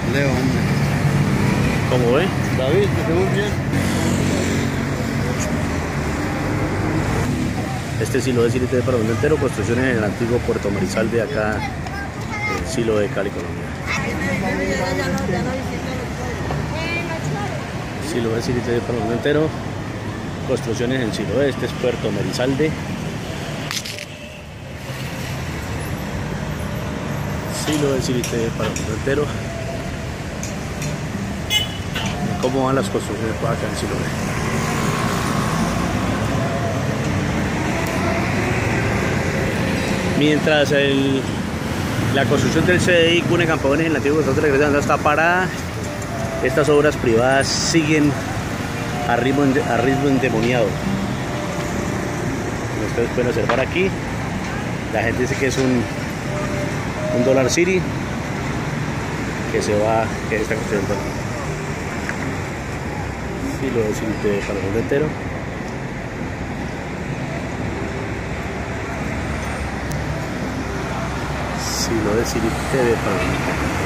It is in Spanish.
Leo, hombre. ¿Cómo ve? David, que muy bien. Este silo de Sirite de Paramundo entero, construcciones en el antiguo Puerto Marisal de acá, el silo de Cali, Colombia. Silo de Sirite de Paramundo entero, construcciones en silo. Este es Puerto Marisal de silo de Sirite de Paramundo entero. ¿Cómo van las construcciones por acá en Siloé? Mientras la construcción del CDI Cune Campones en la antigua Estación de la Iglesia está parada, estas obras privadas siguen a ritmo endemoniado. Como ustedes pueden observar aquí, la gente dice que es un Dollar City que se va, que está construyendo. Silo de Sirite de Paramundo entero. Silo de Sirite de Paramundo.